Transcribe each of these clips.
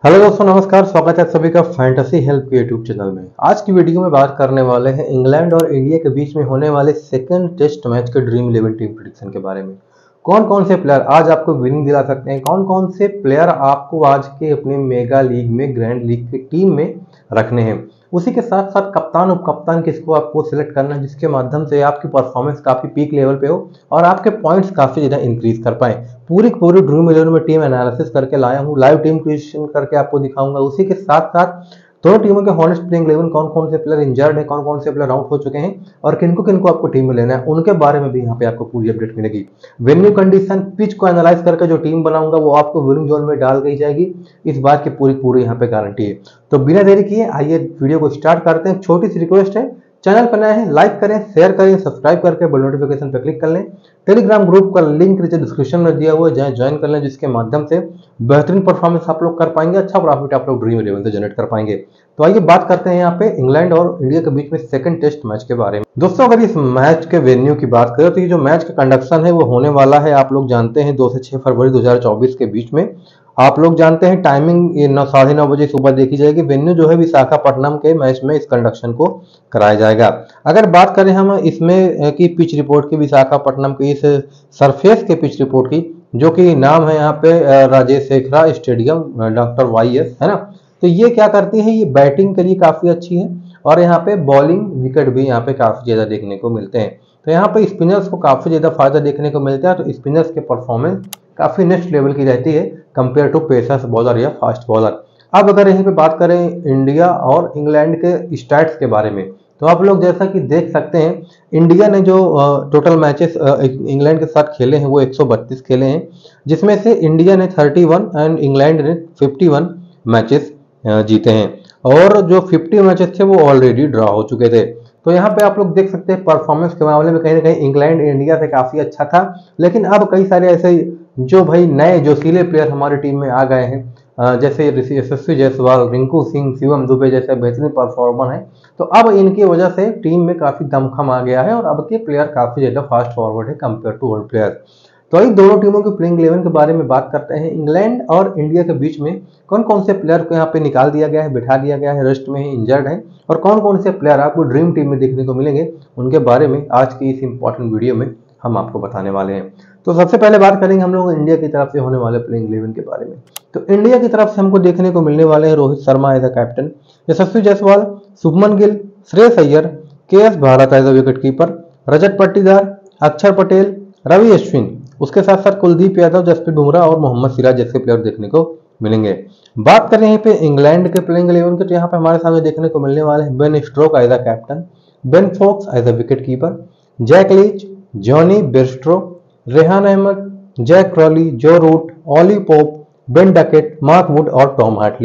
Hello दोस्तों, नमस्कार। स्वागत है सभी का फैंटेसी हेल्प के यूट्यूब चैनल में। आज की वीडियो में बात करने वाले हैं इंग्लैंड और इंडिया के बीच में होने वाले सेकंड टेस्ट मैच के ड्रीम 11 टीम प्रेडिक्शन के बारे में। कौन कौन से प्लेयर आज आपको विनिंग दिला सकते हैं, कौन कौन से प्लेयर आपको आज के अपने मेगा लीग में, ग्रैंड लीग की टीम में रखने हैं। उसी के साथ साथ कप्तान उप कप्तान किसको आपको सिलेक्ट करना है, जिसके माध्यम से आपकी परफॉर्मेंस काफी पीक लेवल पे हो और आपके पॉइंट्स काफी ज्यादा इंक्रीज कर पाए। पूरी पूरी ड्रीम 11 में टीम एनालिसिस करके लाया हूँ, लाइव टीम क्रिएशन करके आपको दिखाऊंगा। उसी के साथ साथ दोनों टीमों के हॉनेस्ट प्लेइंग 11, कौन कौन से प्लेयर इंजर्ड है, कौन कौन से प्लेयर आउट हो चुके हैं और किनको किनको आपको टीम में लेना है, उनके बारे में भी यहाँ पे आपको पूरी अपडेट मिलेगी। वेन्यू कंडीशन, पिच को एनालाइज करके जो टीम बनाऊंगा वो आपको विनिंग जोन में डाल दी जाएगी, इस बात की पूरी पूरी यहाँ पे गारंटी है। तो बिना देरी किए आइए वीडियो को स्टार्ट करते हैं। छोटी सी रिक्वेस्ट है, चैनल पर नए हैं लाइक करें, शेयर करें, सब्सक्राइब करके बेल नोटिफिकेशन पर क्लिक कर लें। टेलीग्राम ग्रुप का लिंक नीचे डिस्क्रिप्शन में दिया हुआ है, जाएं ज्वाइन कर लें, जिसके माध्यम से बेहतरीन परफॉर्मेंस आप लोग कर पाएंगे, अच्छा प्रॉफिट आप लोग ड्रीम 11 से जनरेट कर पाएंगे। तो आइए बात करते हैं यहाँ पे इंग्लैंड और इंडिया के बीच में सेकंड टेस्ट मैच के बारे में। दोस्तों, अगर इस मैच के वेन्यू की बात करें तो ये जो मैच का कंडक्शन है वो होने वाला है, आप लोग जानते हैं, 2 से 6 फरवरी 2024 के बीच में। आप लोग जानते हैं टाइमिंग 9:30 बजे सुबह देखी जाएगी। वेन्यू जो है विशाखापट्टनम के मैच में इस कंडक्शन को कराया जाएगा। अगर बात करें हम इसमें की पिच रिपोर्ट की, विशाखापट्टनम की इस सरफेस के पिच रिपोर्ट की, जो कि नाम है यहाँ पे राजेशेखरा स्टेडियम डॉक्टर वाईएस, है ना। तो ये क्या करती है, ये बैटिंग के लिए काफी अच्छी है और यहाँ पे बॉलिंग विकेट भी यहाँ पे काफी ज्यादा देखने को मिलते हैं। तो यहाँ पे स्पिनर्स को काफी ज्यादा फायदा देखने को मिलता है। तो स्पिनर्स के परफॉर्मेंस काफी नेक्स्ट लेवल की रहती है कंपेयर टू पेसर्स बॉलर या फास्ट बॉलर। अब अगर यहीं पे बात करें इंडिया और इंग्लैंड के स्टैट्स के बारे में, तो आप लोग जैसा कि देख सकते हैं, इंडिया ने जो टोटल मैचेस इंग्लैंड के साथ खेले हैं वो 132 खेले हैं, जिसमें से इंडिया ने 31 एंड इंग्लैंड ने 51 मैचेस जीते हैं और जो 50 मैचेस थे वो ऑलरेडी ड्रॉ हो चुके थे। तो यहाँ पे आप लोग देख सकते हैं परफॉर्मेंस के मामले में कहीं ना कहीं इंग्लैंड इंडिया से काफी अच्छा था। लेकिन अब कई सारे ऐसे जो भाई नए जोशीले प्लेयर हमारी टीम में आ गए हैं, जैसे यशस्वी जायसवाल, रिंकू सिंह, शिवम दुबे जैसे बेहतरीन परफॉर्मर हैं। तो अब इनकी वजह से टीम में काफी दमखम आ गया है और अब के प्लेयर काफी ज्यादा फास्ट फॉरवर्ड है कंपेयर टू ओल्ड प्लेयर। तो इन दोनों टीमों के प्लेइंग 11 के बारे में बात करते हैं। इंग्लैंड और इंडिया के बीच में कौन कौन से प्लेयर को यहाँ पे निकाल दिया गया है, बिठा दिया गया है, रेस्ट में है, इंजर्ड है, और कौन कौन से प्लेयर आपको ड्रीम टीम में देखने को मिलेंगे, उनके बारे में आज की इस इंपॉर्टेंट वीडियो में हम आपको बताने वाले हैं। तो सबसे पहले बात करेंगे हम लोग इंडिया की तरफ से होने वाले प्लेइंग 11 के बारे में। तो इंडिया की तरफ से हमको देखने को मिलने वाले हैं Rohit Sharma as a captain, Yashasvi Jaiswal, Shubman Gill, Shreyas Iyer, K S. Bharat as a wicket keeper, Rajat Patidar, Axar Patel, Ravi Ashwin, उसके साथ साथ कुलदीप यादव, जसप्रीत बुमराह और मोहम्मद सिराज जैसे प्लेयर देखने को मिलेंगे। बात करें यहाँ पे इंग्लैंड के प्लेइंग 11 के, तो यहाँ पे हमारे सामने देखने को मिलने वाले हैं Ben Stroke as a captain, Ben Foakes as a wicket keeper, Jack Leach, Jonny Bairstow, Rehan Ahmed, Zak Crawley, Joe Root, Ollie Pope, Ben Duckett, Mark Wood और टॉम हार्टली,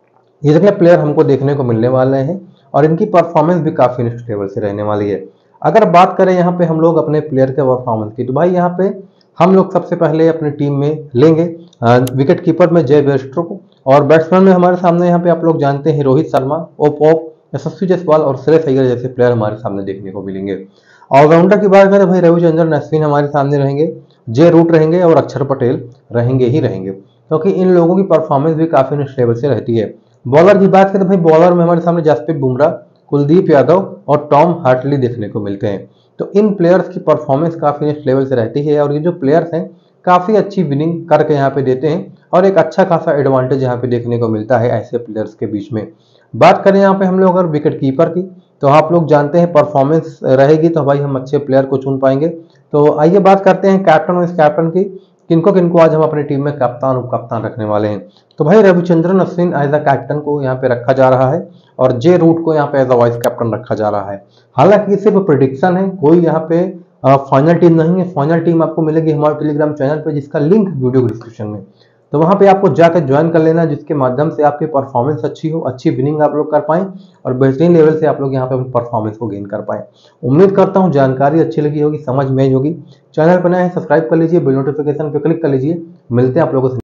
ये जितने प्लेयर हमको देखने को मिलने वाले हैं और इनकी परफॉर्मेंस भी काफी नेक्स्ट लेवल से रहने वाली है। अगर बात करें यहाँ पे हम लोग अपने प्लेयर के परफॉर्मेंस की, तो भाई यहाँ पे हम लोग सबसे पहले अपनी टीम में लेंगे विकेट कीपर में जय बेयरस्टो को, और बैट्समैन में हमारे सामने यहाँ पे आप लोग जानते हैं रोहित शर्मा, ओप, यशस्वी जायसवाल और श्रेयस अय्यर जैसे प्लेयर हमारे सामने देखने को मिलेंगे। ऑलराउंडर की बात करें भाई रविचंद्रन अश्विन हमारे सामने रहेंगे, जे रूट रहेंगे और अक्षर पटेल रहेंगे ही रहेंगे, क्योंकि इन लोगों की परफॉर्मेंस भी काफी नेक्स्ट लेवल से रहती है। बॉलर की बात करें भाई, बॉलर में हमारे सामने जसप्रीत बुमराह, कुलदीप यादव और टॉम हार्टली देखने को मिलते हैं। तो इन प्लेयर्स की परफॉर्मेंस काफी नेक्स्ट लेवल से रहती है और ये जो प्लेयर्स हैं काफी अच्छी विनिंग करके यहाँ पे देते हैं और एक अच्छा खासा एडवांटेज यहाँ पे देखने को मिलता है ऐसे प्लेयर्स के बीच में। बात करें यहाँ पे हम लोग अगर विकेट कीपर की, तो आप लोग जानते हैं परफॉर्मेंस रहेगी तो भाई हम अच्छे प्लेयर को चुन पाएंगे। तो आइए बात करते हैं कैप्टन और इस कैप्टन की, किनको किनको आज हम अपनी टीम में कप्तान उप कप्तान रखने वाले हैं। तो भाई Ravichandran Ashwin as a captain को यहाँ पे रखा जा रहा है और जे रूट को यहाँ पे एज अ वाइस कैप्टन रखा जा रहा है। हालांकि सिर्फ प्रिडिक्शन है, कोई यहाँ पे फाइनल टीम नहीं है। फाइनल टीम आपको मिलेगी हमारे टेलीग्राम चैनल पे, जिसका लिंक वीडियो डिस्क्रिप्शन में, तो वहां पे आपको जाकर ज्वाइन कर लेना, जिसके माध्यम से आपकी परफॉर्मेंस अच्छी हो, अच्छी विनिंग आप लोग कर पाएं और बेहतरीन लेवल से आप लोग यहाँ पे अपनी परफॉर्मेंस को गेन कर पाएं। उम्मीद करता हूँ जानकारी अच्छी लगी होगी, समझ में आई होगी। चैनल पर नए हैं सब्सक्राइब कर लीजिए, बेल नोटिफिकेशन पे क्लिक कर लीजिए। मिलते हैं आप लोगों से।